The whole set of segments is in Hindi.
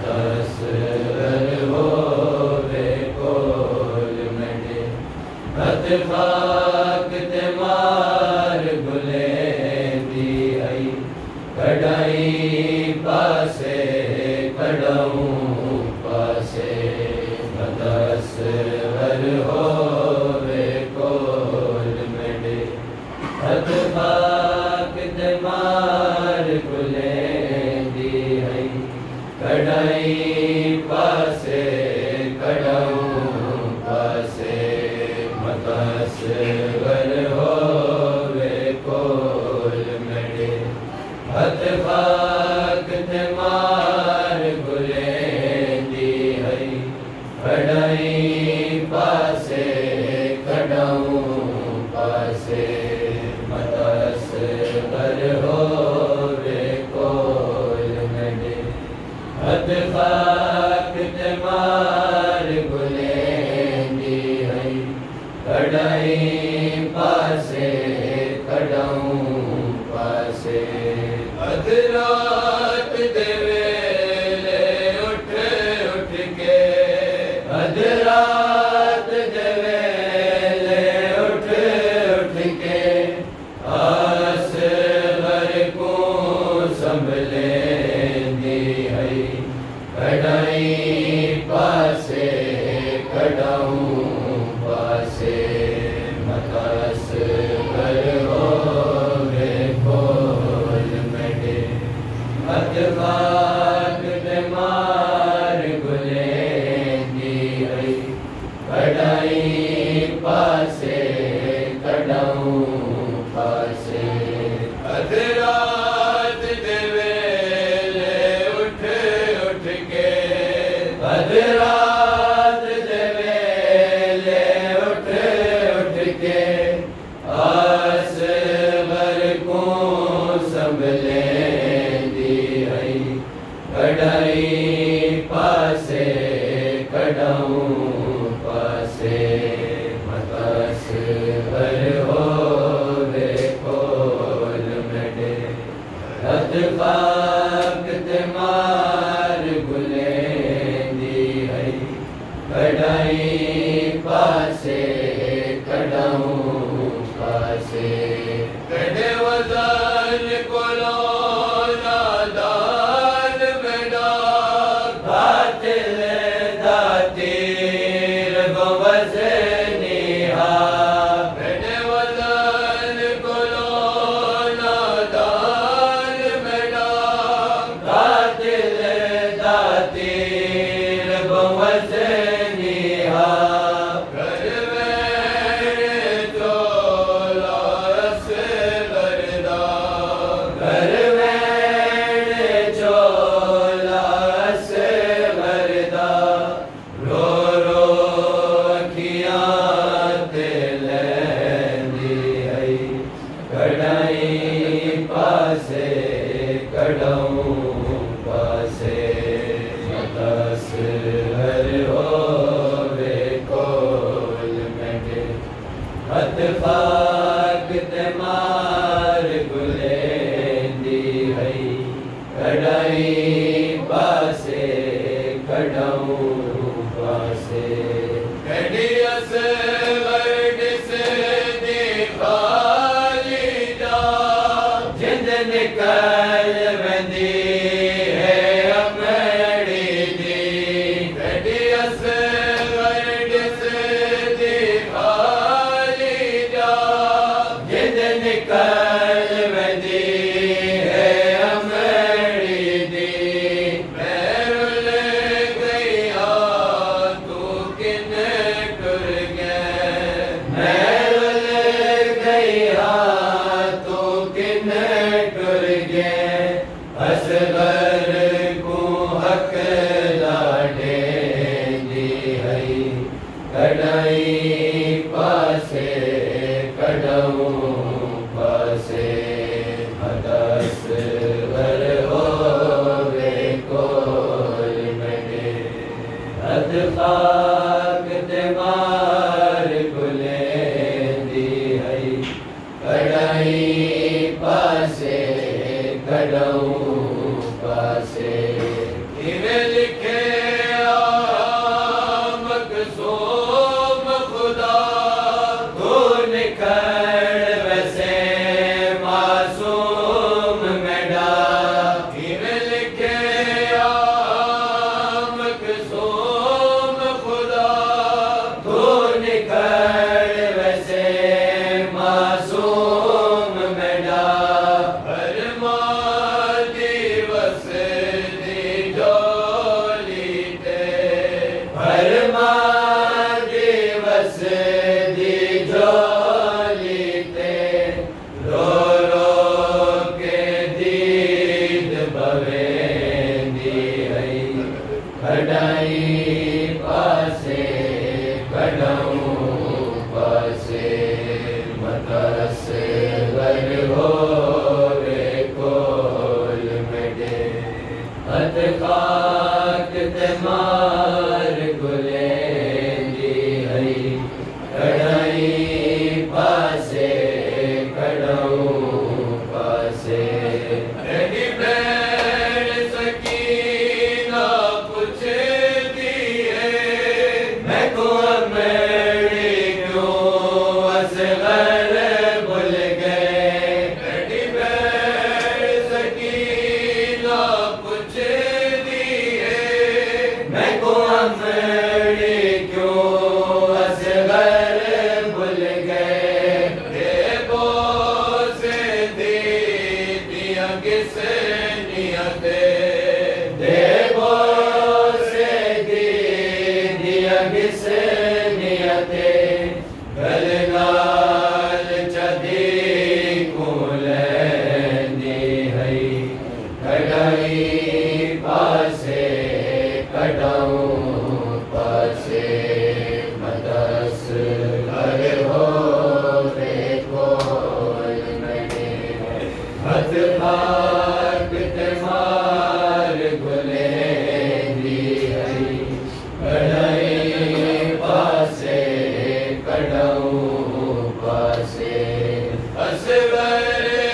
तस्वर होवे कोल मडे हथ फाक ते मार गुलेंदी आई कड़ाई पासे कड़ाऊं पासे तस्वर होवे कोल मडे हथ फाक ते मार गुलेंदी आई कड़ाई पासे कड़ाऊं पासे तस्वर होवे कोल मडे हथ फाक ते मार गुलेंदी आई कड़ाई पासे कड़ाऊं पासे तस्वर होवे कोल मडे हथ फाक ते मार गुलेंदी आई कड़ाई पासे कड़ाऊं पासे अधरात दे वेले उठ उठ के अधरात दे वेले उठ उठ के आस भर को संभलेंदी आई कड़ाई पासे कड़ाऊं पासे तस्वर होवे कोल मडे हथ फाक ते मार गुलेंदी आई कड़ाई पासे कड़ाऊं पासे अधरात दे वेले उठ उठ के अधरात दे वेले उठ उठ के आस भर को संभलेंदी आई कड़ाई पासे कड़ाऊं पासे तस्वर होवे कोल मडे हथ फाक ते मार गुलेंदी आई कड़ाई पासे कड़ाऊं पासे कड़े वज़न कोलो नादान मेरा बातिल दातीर गो वज़निहा कड़े वज़न कोलो नादान मेरा बातिल दातीर गो वज़निहा कड़ाई पासे कड़ाऊं पासे तस्वर होवे कोल मडे हथ फाक ते मार गुलेंदी आई कड़ाई पासे कड़ाऊं पासे कड़ियस वर्ड से निकल वेंदी है अमड़ी दी कड़ियस वर्ड से दिखाली जा जिंद निकल वेंदी है अमड़ी दी मैरुल गया तू किन टुर गया मैरुल गया तू किन टुर गए असगर को हक लाडे दी हई कड़ाई पासे कड़ाऊं पासे तस्वर होवे कोल मडे हथ फाक ते मार गुलेंदी हई कड़ाई पासे कड़ाऊं पासे लिख कडाई पासे कडाऊं पासे मतरस वर हो वे कोल मेडे हथ खाक ते मार गुलेंदी हई कडाई पासे कडाऊं पासे रही बैर सकीना कुछ दिए मैं को मेरी क्यों असगर भूल गए रही बैर सकीना कुछ दिए मैं को मेरी क्यों असगर भूल गए देवो से दी दिया किस नियते देवो से दी दिया किस नियते गलगाल चदी कुलेंदी हई कडाई पासे कडाऊं पासे मतस घर हो वे कोल मेडे हथ भाग ते मार गुलेंदी हई कडाई पासे कडाऊं पासे असवर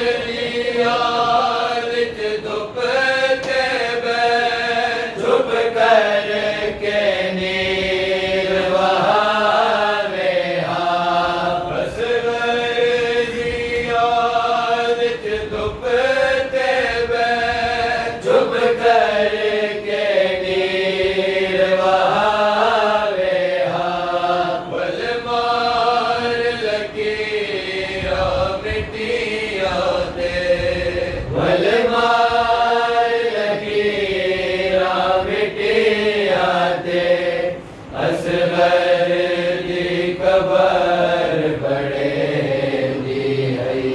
याद च दुप के बै चुप कर के नीर वहावे हा असवर याद च दुप के बै चुप कर के नीर वहावे हा बल मार लगी मिटिया दे बल मार लगी मिटिया दे असगर दी कबर बड़े दी हई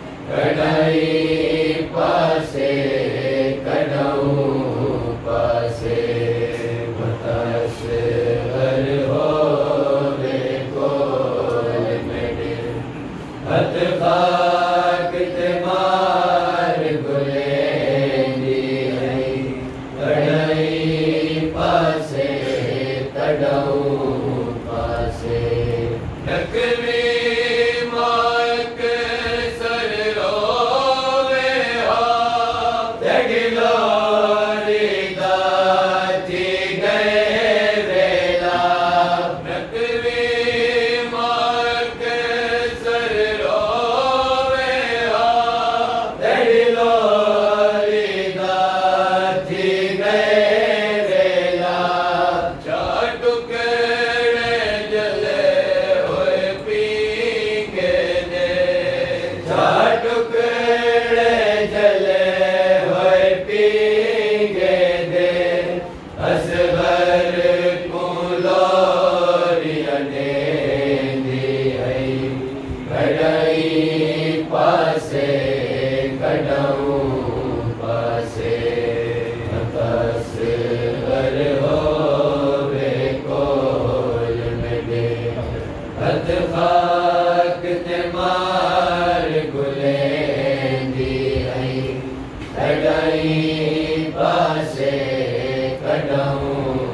कडाई पासे कडाऊं पासे मतस घर हो वे कोल मेडे हथ खाक ते मार गुलेंदी हई कडाई पासे कडाऊं पासे नकवी मायक सर रोवे हा जगिलो दाची गए वेला नकवी मायक सर रोवे हा जगिलो दाची गए वेला टुकड़े जले होए पीके दे टुकड़े जले होए पीके दे असगर कुलोरिया देंदी हई कडाई पासे कडाऊं पासे मतस घर हो वे कोल मेडे हथ खाक ते मार गुलेंदी हई कडाई पासे कडाऊं